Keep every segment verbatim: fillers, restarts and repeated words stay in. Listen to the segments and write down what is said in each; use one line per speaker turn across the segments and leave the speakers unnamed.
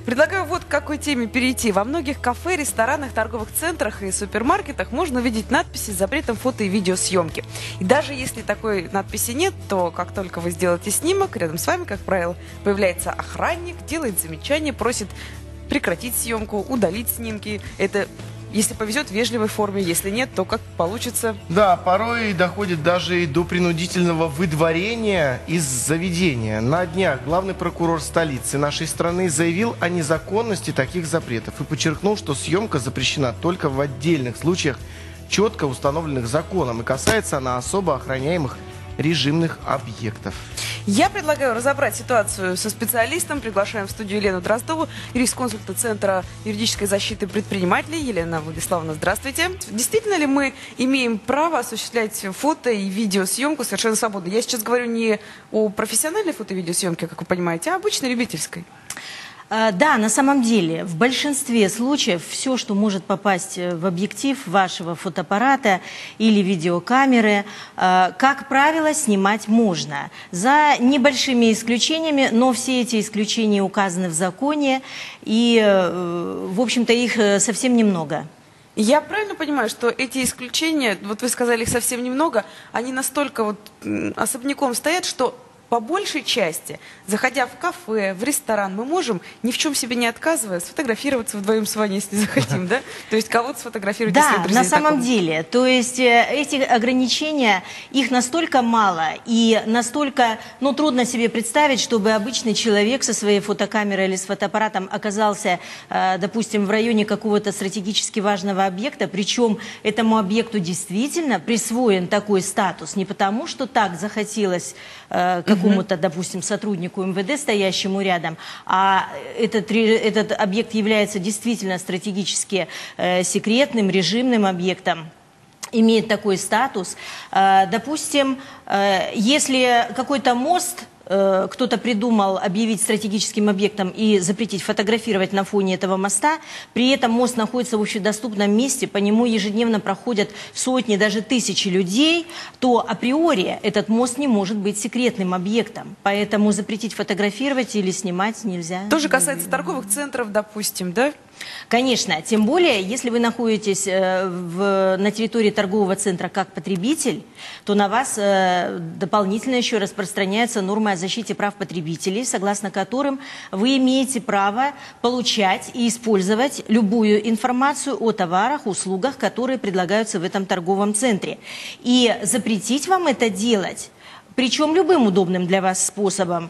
Предлагаю вот к какой теме перейти. Во многих кафе, ресторанах, торговых центрах и супермаркетах можно увидеть надписи с запретом фото и видеосъемки. И даже если такой надписи нет, то как только вы сделаете снимок, рядом с вами, как правило, появляется охранник, делает замечание, просит прекратить съемку, удалить снимки. Это, если повезет, в вежливой форме, если нет, то как получится.
Да, порой доходит даже и до принудительного выдворения из заведения. На днях главный прокурор столицы нашей страны заявил о незаконности таких запретов и подчеркнул, что съемка запрещена только в отдельных случаях, четко установленных законом, и касается она особо охраняемых режимных объектов.
Я предлагаю разобрать ситуацию со специалистом. Приглашаем в студию Елену Дроздову, юрисконсульта Центра юридической защиты предпринимателей. Елена Владиславовна, здравствуйте. Действительно ли мы имеем право осуществлять фото и видеосъемку совершенно свободно? Я сейчас говорю не о профессиональной фото и видеосъемке, как вы понимаете, а обычной любительской.
Да, на самом деле, в большинстве случаев все, что может попасть в объектив вашего фотоаппарата или видеокамеры, как правило, снимать можно. За небольшими исключениями, но все эти исключения указаны в законе, и, в общем-то, их совсем немного.
Я правильно понимаю, что эти исключения, вот вы сказали, их совсем немного, они настолько вот особняком стоят, что по большей части, заходя в кафе, в ресторан, мы можем, ни в чем себе не отказывая, сфотографироваться вдвоем с вами, если захотим, да? То есть кого-то сфотографировать,
да,
если друзья.
На самом
такого.
деле, то есть эти ограничения, их настолько мало и настолько, ну, трудно себе представить, чтобы обычный человек со своей фотокамерой или с фотоаппаратом оказался, допустим, в районе какого-то стратегически важного объекта, причем этому объекту действительно присвоен такой статус, не потому, что так захотелось какому-то, допустим, сотруднику МВД, стоящему рядом, а этот, этот объект является действительно стратегически э, секретным, режимным объектом, имеет такой статус. Э, допустим, э, если какой-то мост кто-то придумал объявить стратегическим объектом и запретить фотографировать на фоне этого моста, при этом мост находится в общедоступном месте, по нему ежедневно проходят сотни, даже тысячи людей, то априори этот мост не может быть секретным объектом. Поэтому запретить фотографировать или снимать нельзя.
Тоже касается торговых центров, допустим, да?
Конечно, тем более, если вы находитесь э, в, на территории торгового центра как потребитель, то на вас э, дополнительно еще распространяется норма о защите прав потребителей, согласно которым вы имеете право получать и использовать любую информацию о товарах, услугах, которые предлагаются в этом торговом центре. И запретить вам это делать, причем любым удобным для вас способом,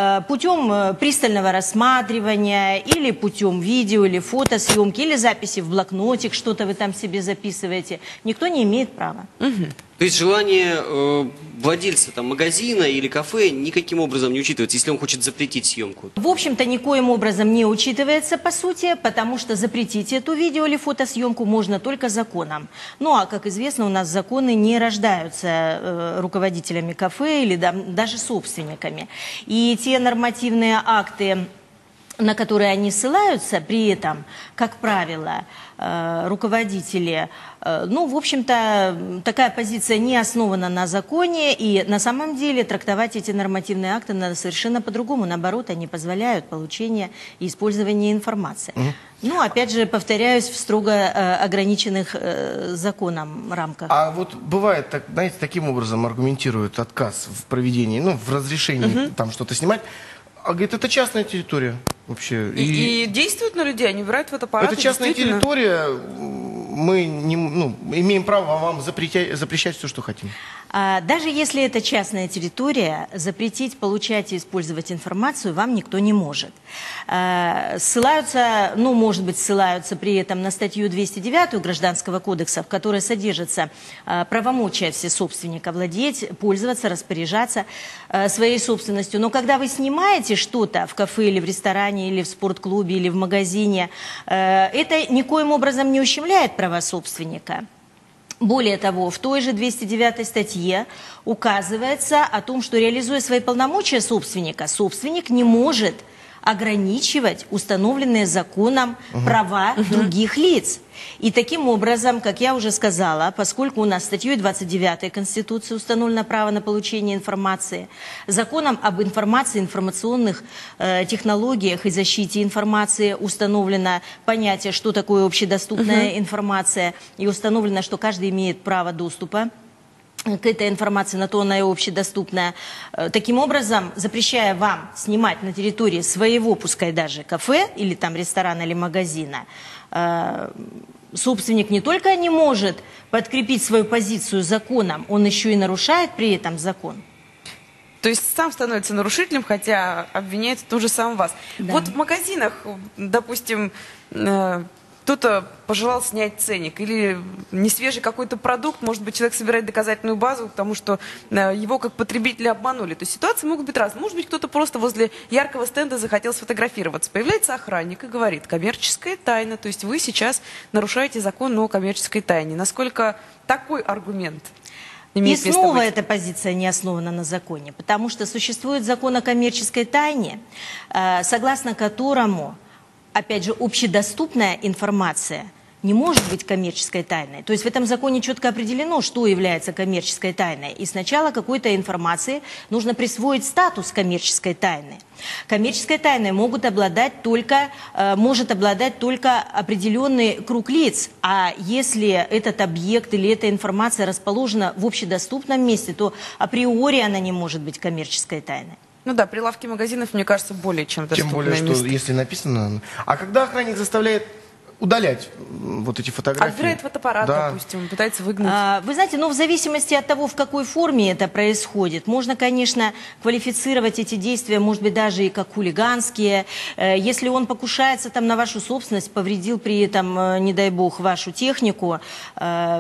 путем пристального рассматривания, или путем видео, или фотосъемки, или записи в блокнотик, что-то вы там себе записываете, никто не имеет права.
Угу.
То есть желание э, владельца там, магазина или кафе никаким образом не учитывается, если он хочет запретить съемку?
В общем-то, никоим образом не учитывается, по сути, потому что запретить эту видео или фотосъемку можно только законом. Ну, а, как известно, у нас законы не рождаются э, руководителями кафе или да, даже собственниками. И те нормативные акты, на которые они ссылаются, при этом, как правило, э, руководители, э, ну, в общем-то, такая позиция не основана на законе, и на самом деле трактовать эти нормативные акты надо совершенно по-другому. Наоборот, они позволяют получение и использование информации. Mm-hmm. Ну, опять же, повторяюсь, в строго э, ограниченных э, законом рамках.
А вот бывает, так, знаете, таким образом аргументируют отказ в проведении, ну, в разрешении mm-hmm. там что-то снимать. А говорит, это частная территория вообще.
И, и... и действуют на людей, они брать фотоаппараты.
Это частная территория, мы не, ну, имеем право вам запретять, запрещать все, что хотим.
А, даже если это частная территория, запретить получать и использовать информацию вам никто не может. А, ссылаются, ну, может быть, ссылаются при этом на статью двести девять Гражданского кодекса, в которой содержится а, правомочия всесобственника владеть, пользоваться, распоряжаться а, своей собственностью. Но когда вы снимаете что-то в кафе или в ресторане, или в спортклубе, или в магазине, а, это никоим образом не ущемляет права собственника. Более того, в той же двести девятой статье указывается о том, что, реализуя свои полномочия собственника, собственник не может ограничивать установленные законом угу. права угу. других лиц. И таким образом, как я уже сказала, поскольку у нас статьей двадцать девятой Конституции установлено право на получение информации, законом об информации, информационных э, технологиях и защите информации установлено понятие, что такое общедоступная угу. информация, и установлено, что каждый имеет право доступа к этой информации, на то она и общедоступная. Таким образом, запрещая вам снимать на территории своего, пускай даже кафе, или там ресторана, или магазина, собственник не только не может подкрепить свою позицию законом, он еще и нарушает при этом закон.
То есть сам становится нарушителем, хотя обвиняет в том же самом вас. Да. Вот в магазинах, допустим, кто-то пожелал снять ценник, или несвежий какой-то продукт, может быть, человек собирает доказательную базу, потому что его как потребителя обманули. То есть ситуации могут быть разные. Может быть, кто-то просто возле яркого стенда захотел сфотографироваться. Появляется охранник и говорит: коммерческая тайна. То есть вы сейчас нарушаете закон о коммерческой тайне. Насколько такой аргумент имеет место быть?
И снова эта позиция не основана на законе, потому что существует закон о коммерческой тайне, согласно которому, опять же, общедоступная информация не может быть коммерческой тайной. То есть в этом законе четко определено, что является коммерческой тайной. И сначала какой-то информации нужно присвоить статус коммерческой тайны. Коммерческой тайной могут обладать только, э, может обладать только определенный круг лиц. А если этот объект или эта информация расположена в общедоступном месте, то априори она не может быть коммерческой тайной.
Ну да, прилавки магазинов, мне кажется, более чем доступное
Тем более,
место.
что если написано... А когда охранник заставляет удалять вот эти фотографии?
Отбирает фотоаппарат, да. допустим, пытается выгнать.
А, вы знаете, ну в зависимости от того, в какой форме это происходит, можно, конечно, квалифицировать эти действия, может быть, даже и как хулиганские. Если он покушается там на вашу собственность, повредил при этом, не дай бог, вашу технику, то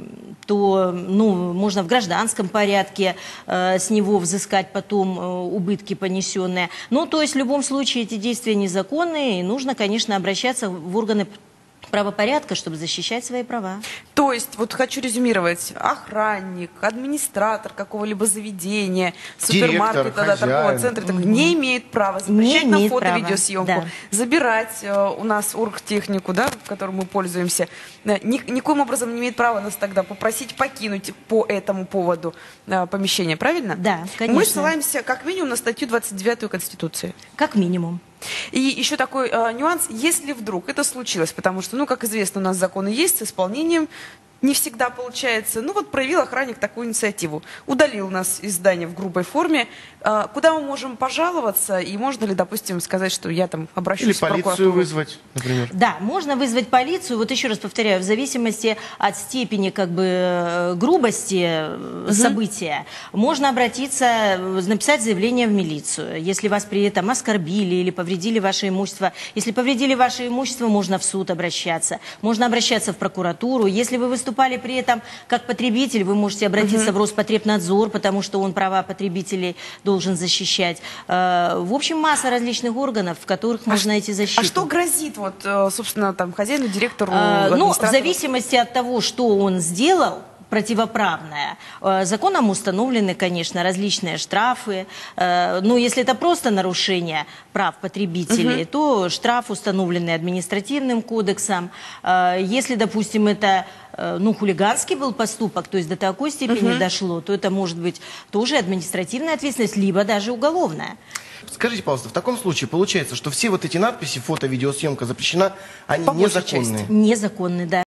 ну, можно в гражданском порядке с него взыскать потом убытки понесенные. Ну, то есть в любом случае эти действия незаконные, и нужно, конечно, обращаться в органы правопорядка, чтобы защищать свои права.
То есть, вот хочу резюмировать: охранник, администратор какого-либо заведения, супермаркета, да, торгового центра mm-hmm. не имеет права запрещать нам фото-видеосъемку, да. забирать э, у нас оргтехнику, да, которой мы пользуемся. Ни, никоим образом не имеет права нас тогда попросить покинуть по этому поводу э, помещение, правильно?
Да, конечно.
Мы ссылаемся как минимум на статью двадцать девятую Конституции.
Как минимум.
И еще такой э, нюанс: если вдруг это случилось, потому что, ну, как известно, у нас законы есть, с исполнением не всегда получается. Ну вот проявил охранник такую инициативу, удалил нас из здания в грубой форме. Э, куда мы можем пожаловаться, и можно ли, допустим, сказать, что я там обращусь
Или
в прокуратуру?
полицию вызвать, например?
Да, можно вызвать полицию. Вот еще раз повторяю, в зависимости от степени как бы грубости угу. события, можно обратиться, написать заявление в милицию, если вас при этом оскорбили или повредили ваше имущество. Если повредили ваше имущество, можно в суд обращаться, можно обращаться в прокуратуру. Если вы выступали при этом как потребитель, вы можете обратиться угу. в Роспотребнадзор, потому что он права потребителей должен защищать. В общем, масса различных органов, в которых а можно найти защиту.
А что грозит, вот, собственно, там, хозяину, директору,
а, ну, в зависимости от того, что он сделал противоправное, законом установлены, конечно, различные штрафы. Но если это просто нарушение прав потребителей, угу. то штраф установленный административным кодексом. Если, допустим, это ну, хулиганский был поступок, то есть до такой степени угу. дошло, то это может быть тоже административная ответственность, либо даже уголовная.
Скажите, пожалуйста, в таком случае получается, что все вот эти надписи, фото, видеосъемка запрещена, они
По большей
незаконные?
Незаконные, да.